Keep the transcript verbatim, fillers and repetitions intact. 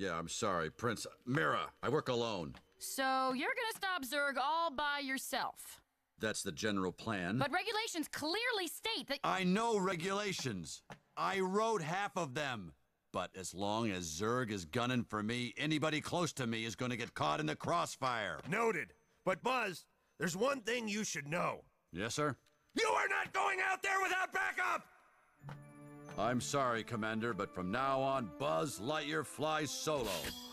Yeah, I'm sorry, Prince. Mira, I work alone. So you're gonna stop Zurg all by yourself. That's the general plan. But regulations clearly state that— I know regulations. I wrote half of them. But as long as Zurg is gunning for me, anybody close to me is gonna get caught in the crossfire. Noted. But Buzz, there's one thing you should know. Yes, sir? You are not going out there without backup! I'm sorry, Commander, but from now on, Buzz Lightyear flies solo.